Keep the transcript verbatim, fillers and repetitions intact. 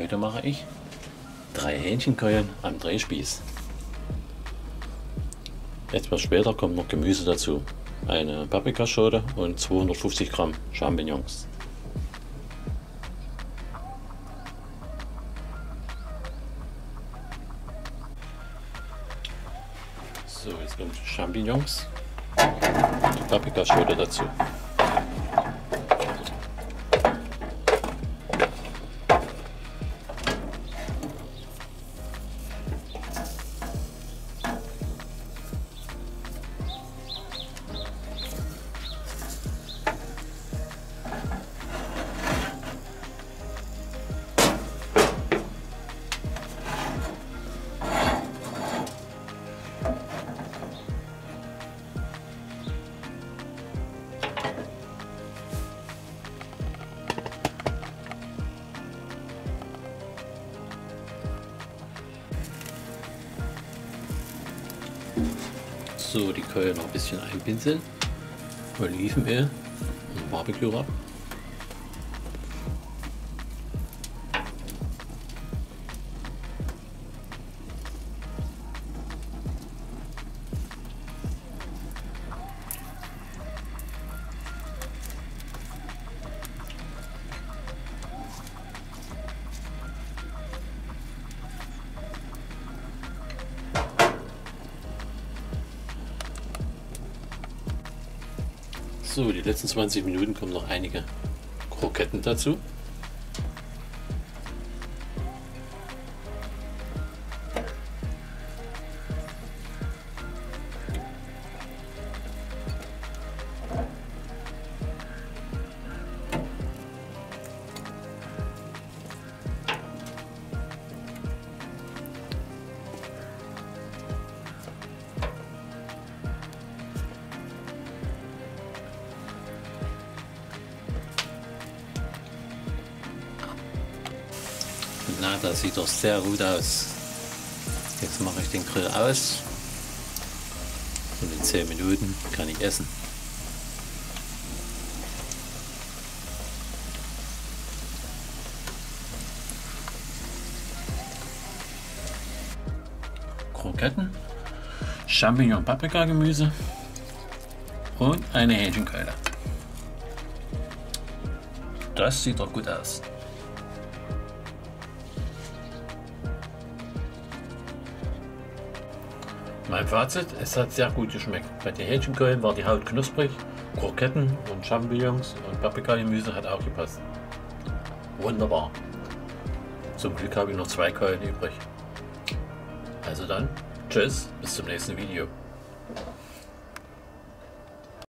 Heute mache ich drei Hähnchenkeulen am Drehspieß. Etwas später kommt noch Gemüse dazu. Eine Paprikaschote und zweihundertfünfzig Gramm Champignons. So, jetzt kommt Champignons, die Paprikaschote dazu. So, die Keulen noch ein bisschen einpinseln, Olivenöl und Barbecue-Rub. So, die letzten zwanzig Minuten kommen noch einige Kroketten dazu. Na, das sieht doch sehr gut aus. Jetzt mache ich den Grill aus und in zehn Minuten kann ich essen. Kroketten, Champignon, Paprika, Gemüse und eine Hähnchenkeule. Das sieht doch gut aus. Mein Fazit, es hat sehr gut geschmeckt. Bei den Hähnchenkeulen war die Haut knusprig, Kroketten und Champignons und Paprikagemüse hat auch gepasst. Wunderbar. Zum Glück habe ich noch zwei Keulen übrig. Also dann, tschüss, bis zum nächsten Video.